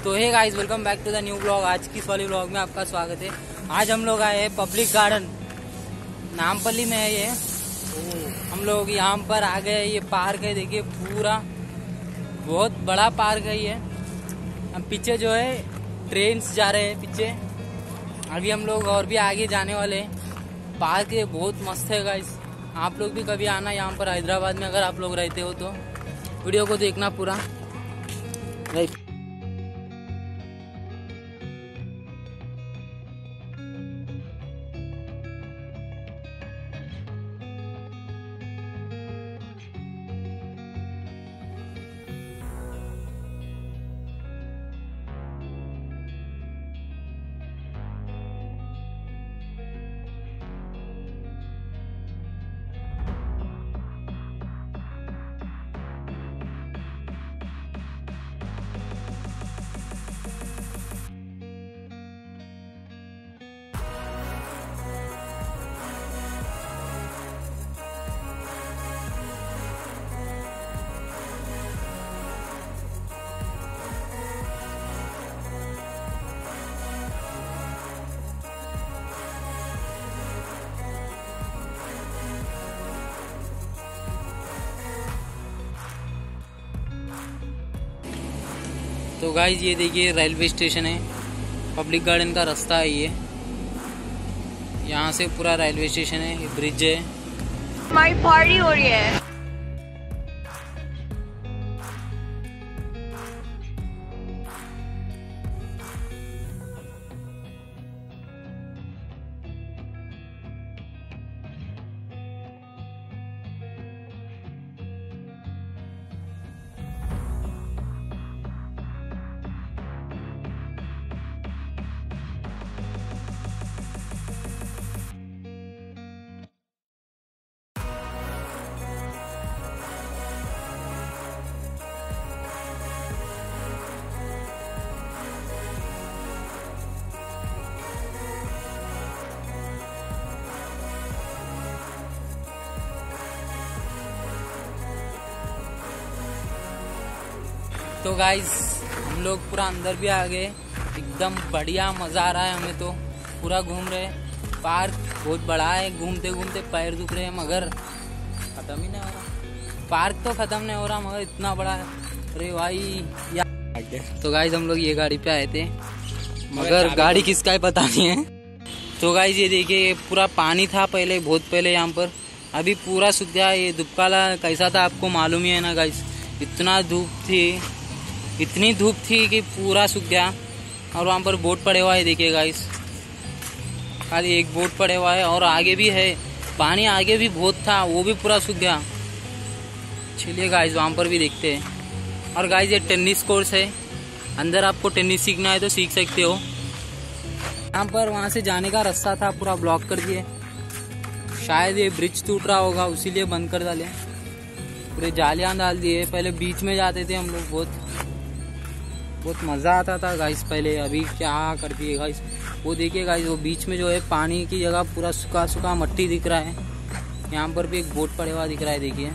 तो hey guys, welcome back to the new blog. आज की इस वाली ब्लॉग में आपका स्वागत है। आज हम लोग आए हैं पब्लिक गार्डन, नामपल्ली में है ये। हम लोग यहाँ पर आ गए। ये पार्क है, देखिए पूरा बहुत बड़ा पार्क है ये। हम पीछे जो है ट्रेन्स जा रहे हैं पीछे। अभी हम लोग और भी आगे जाने वाले हैं। पार्क ये बहुत मस्त है गाइस। आप लोग भी कभी आना यहाँ पर हैदराबाद में, अगर आप लोग रहते हो तो वीडियो को देखना पूरा। राइट। तो गाइस ये देखिए रेलवे स्टेशन है, पब्लिक गार्डन का रास्ता है ये। यहाँ से पूरा रेलवे स्टेशन है, ये ब्रिज है। हमारी पार्टी हो रही है। तो गाइस हम लोग पूरा अंदर भी आ गए। एकदम बढ़िया मजा आ रहा है हमें तो। पूरा घूम रहे हैं। पार्क बहुत बड़ा है, घूमते घूमते पैर दुख रहे हैं मगर खत्म ही नहीं हो रहा। पार्क तो खत्म नहीं हो रहा मगर इतना बड़ा है। अरे भाई तो गाइस हम लोग ये गाड़ी पे आए थे मगर गाड़ी किसका है पता नहीं है। तो गाइस ये देखिए पूरा पानी था पहले, बहुत पहले यहाँ पर। अभी पूरा सूख गया। ये धूपकाला कैसा था आपको मालूम ही है ना गाइस। इतना धूप थी, इतनी धूप थी कि पूरा सूख गया। और वहाँ पर बोट पड़े हुआ है, देखिए गाइस। खाली एक बोट पड़े हुआ है और आगे भी है पानी। आगे भी बहुत था, वो भी पूरा सूख गया। चलिए गाइस वहाँ पर भी देखते हैं। और गाइस ये टेनिस कोर्स है, अंदर आपको टेनिस सीखना है तो सीख सकते हो। यहाँ पर वहाँ से जाने का रास्ता था, पूरा ब्लॉक कर दिए। शायद ये ब्रिज टूट रहा होगा, उसीलिए बंद कर डाले। पूरे जालियां डाल दिए। पहले बीच में जाते थे हम लोग, बहुत मज़ा आता था गाइस पहले। अभी क्या कर दिए गाइस। वो देखिए गाइस, वो बीच में जो है पानी की जगह पूरा सूखा सूखा मट्टी दिख रहा है। यहाँ पर भी एक बोट पड़े हुआ दिख रहा है, देखिए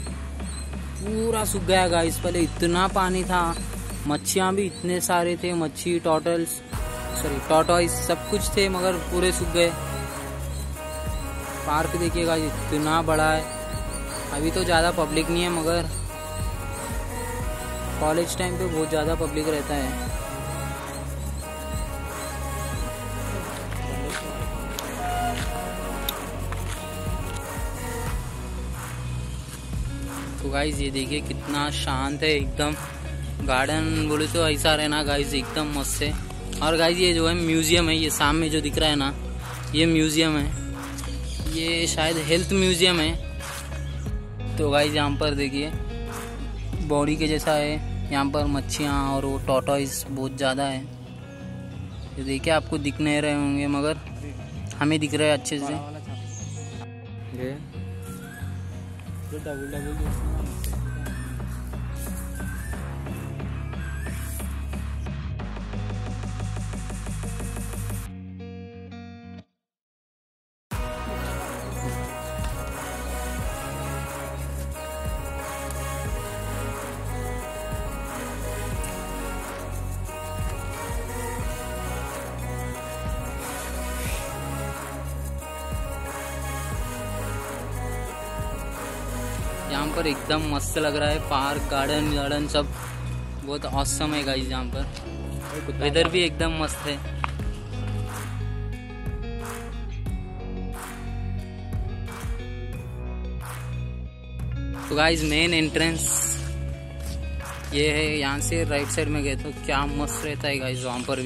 पूरा सूख गया गाइस। पहले इतना पानी था, मच्छियाँ भी इतने सारे थे। मच्छी, टॉर्टोइस सब कुछ थे मगर पूरे सूख गए। पार्क देखिए गाइस इतना बड़ा है। अभी तो ज़्यादा पब्लिक नहीं है मगर कॉलेज टाइम पे बहुत ज़्यादा पब्लिक रहता है। तो गाइस ये देखिए कितना शांत है एकदम। गार्डन बोले तो ऐसा रहना गाइस, एकदम मस्त है। और गाइस ये जो है म्यूजियम है, ये सामने जो दिख रहा है ना, ये म्यूजियम है। ये शायद हेल्थ म्यूजियम है। तो गाइस यहाँ पर देखिए बॉडी के जैसा है। यहाँ पर मच्छियाँ और वो टॉर्टोइस बहुत ज़्यादा है। ये देखिए आपको दिख नहीं रहे होंगे मगर हमें दिख रहे हैं अच्छे से। यहाँ पर एकदम मस्त लग रहा है, पार्क गार्डन सब बहुत ऑसम है गाइस। यहाँ पर वेदर भी एकदम मस्त है। तो गाइस मेन एंट्रेंस ये है, यहाँ से राइट साइड में गए तो क्या मस्त रहता है गाइस वहाँ पर भी।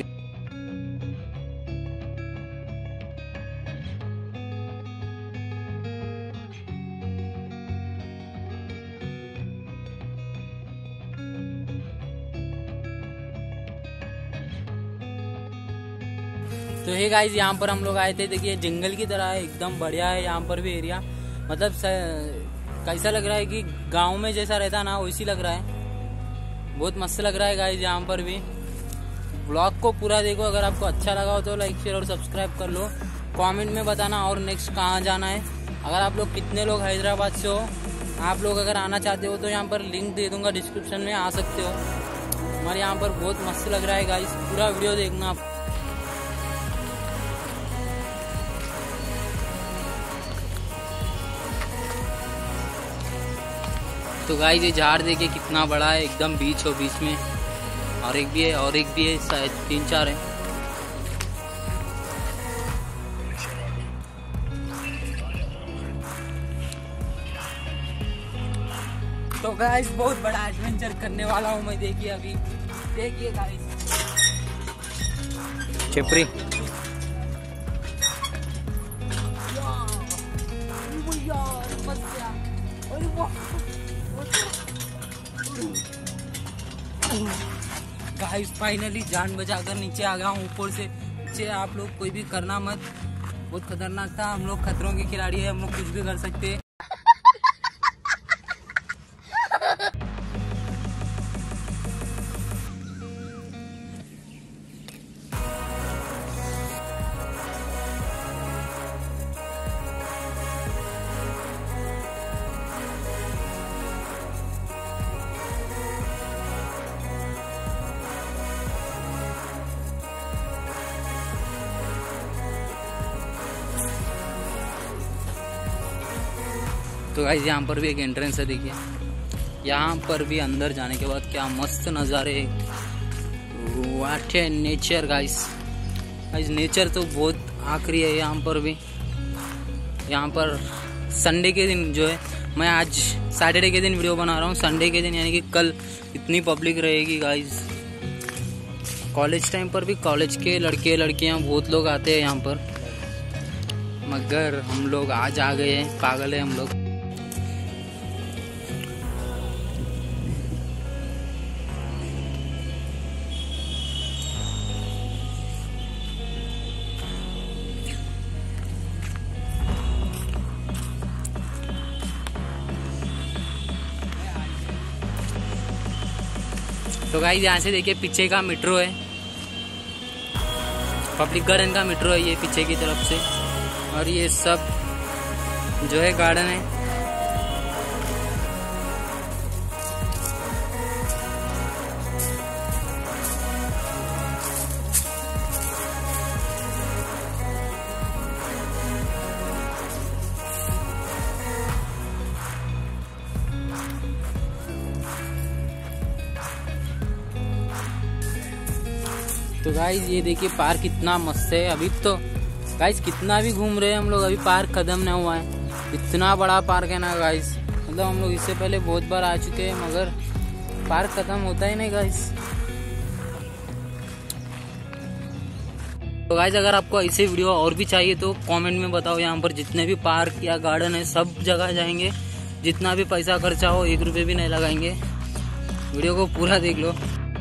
तो हे गाइस यहाँ पर हम लोग आए थे, देखिए जंगल की तरह है, एकदम बढ़िया है यहाँ पर भी एरिया। मतलब कैसा लग रहा है कि गांव में जैसा रहता ना वैसी लग रहा है, बहुत मस्त लग रहा है गाइस यहाँ पर भी। ब्लॉग को पूरा देखो, अगर आपको अच्छा लगा हो तो लाइक शेयर और सब्सक्राइब कर लो। कमेंट में बताना और नेक्स्ट कहाँ जाना है। अगर आप लोग कितने लोग हैदराबाद से हो, आप लोग अगर आना चाहते हो तो यहाँ पर लिंक दे दूंगा डिस्क्रिप्शन में, आ सकते हो। हमारे यहाँ पर बहुत मस्त लग रहा है गाइस, पूरा वीडियो देखना आप। तो गाइस ये झाड़ देखिए कितना बड़ा है, एकदम बीच में, और एक भी है शायद 3-4 है। तो गाइस बहुत बड़ा एडवेंचर करने वाला हूँ मैं, देखिए अभी देखिए गाइस चिपरी। गाइस फाइनली जान बचाकर नीचे आ गया हूँ ऊपर से। नीचे आप लोग कोई भी करना मत, बहुत खतरनाक था। हम लोग खतरों के खिलाड़ी है, हम लोग कुछ भी कर सकते हैं। तो गाइस यहाँ पर भी एक एंट्रेंस है, देखिए यहाँ पर भी अंदर जाने के बाद क्या मस्त नज़ारे, व्हाट है नेचर गाइस। गाइस नेचर तो बहुत आखिरी है यहाँ पर भी। यहाँ पर संडे के दिन जो है, मैं आज सैटरडे के दिन वीडियो बना रहा हूँ, संडे के दिन यानी कि कल इतनी पब्लिक रहेगी गाइस। कॉलेज टाइम पर भी कॉलेज के लड़के लड़कियाँ बहुत लोग आते हैं यहाँ पर, मगर हम लोग आज आ गए हैं, पागल है हम लोग। तो गाइस यहाँ से देखिए पीछे का मेट्रो है, पब्लिक गार्डन का मेट्रो है ये पीछे की तरफ से, और ये सब जो है गार्डन है। तो गाइस ये देखिए पार्क कितना मस्त है। अभी तो गाइस कितना भी घूम रहे हैं हम लोग, अभी पार्क खत्म नहीं हुआ है। इतना बड़ा पार्क है ना गाइस, मतलब हम लोग इससे पहले बहुत बार आ चुके हैं, मगर पार्क खत्म होता ही नहीं गाइस। तो गाइस अगर आपको ऐसे वीडियो और भी चाहिए तो कमेंट में बताओ। यहाँ पर जितने भी पार्क या गार्डन है सब जगह जाएंगे, जितना भी पैसा खर्चा हो 1 रुपये भी नहीं लगाएंगे। वीडियो को पूरा देख लो।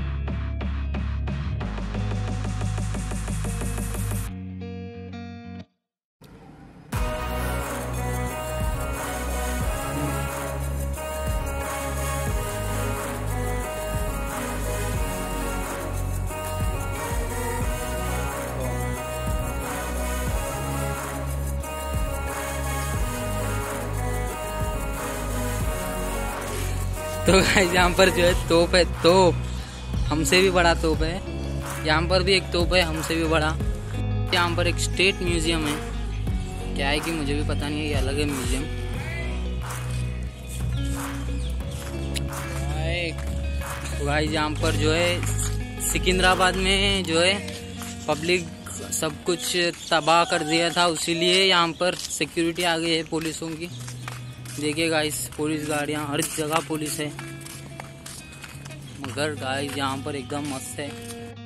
तो गाइस यहाँ पर जो है तोप है, तोप हमसे भी बड़ा तोप है। यहाँ पर भी एक तोप है हमसे भी बड़ा। यहाँ पर एक स्टेट म्यूजियम है, क्या है कि मुझे भी पता नहीं है, ये अलग है म्यूजियम। तो गाइस यहाँ पर जो है सिकंदराबाद में जो है पब्लिक सब कुछ तबाह कर दिया था, इसीलिए यहाँ पर सिक्योरिटी आ गई है पुलिसों की। देखिए गाइस पुलिस गाड़ियाँ, हर जगह पुलिस है, मगर गाइस यहाँ पर एकदम मस्त है।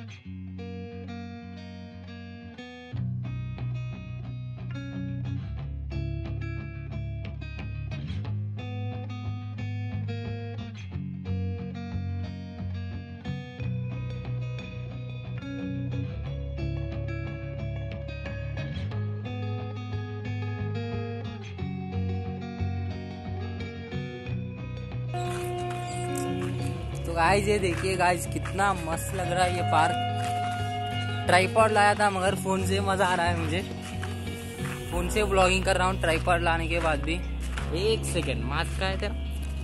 तो गाइस ये देखिए गाइस कितना मस्त लग रहा है ये पार्क। ट्राइपॉड लाया था मगर फोन से मजा आ रहा है मुझे, फोन से ब्लॉगिंग कर रहा हूँ ट्राइपॉड लाने के बाद भी। एक सेकेंड, मास्क का है तेरा?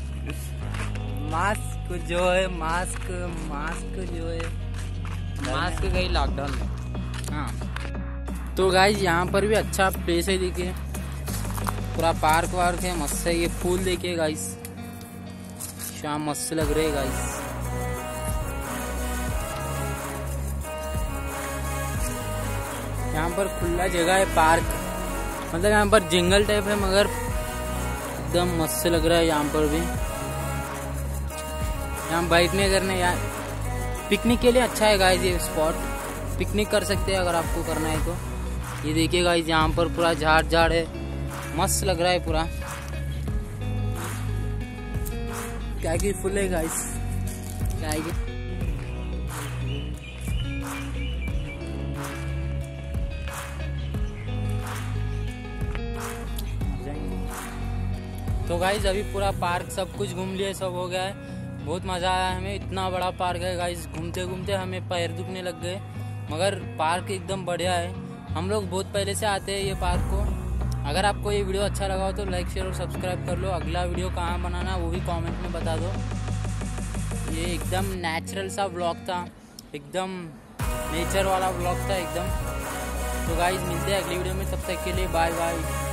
मास्क जो है मास्क जो है मास्क गई लॉकडाउन में। हाँ तो गाइस यहाँ पर भी अच्छा प्लेस है, देखिए पूरा पार्क वार्क है, मस्त है। ये फूल देखिए गाइस, शाम मस्त लग रहे गाइस। यहाँ पर खुला जगह है पार्क, मतलब यहाँ पर जंगल टाइप है मगर एकदम मस्त लग रहा है। यहाँ पर भी यहाँ बैठने करने यार पिकनिक के लिए अच्छा है गाइस ये स्पॉट, पिकनिक कर सकते हैं अगर आपको करना है तो। ये देखिए गाइस यहाँ पर पूरा झाड़ है, मस्त लग रहा है पूरा, क्या की फुल है गाइस, क्या है तो गाइस अभी पूरा पार्क सब कुछ घूम लिए, सब हो गया है, बहुत मज़ा आया हमें। इतना बड़ा पार्क है गाइस, घूमते घूमते हमें पैर दुखने लग गए, मगर पार्क एकदम बढ़िया है। हम लोग बहुत पहले से आते हैं ये पार्क को। अगर आपको ये वीडियो अच्छा लगा हो तो लाइक शेयर और सब्सक्राइब कर लो। अगला वीडियो कहाँ बनाना वो भी कमेंट में बता दो। ये एकदम नेचुरल सा व्लॉग था, एकदम नेचर वाला व्लॉग था एकदम। तो गाइस मिलते हैं अगली वीडियो में, तब तक के लिए बाय बाय।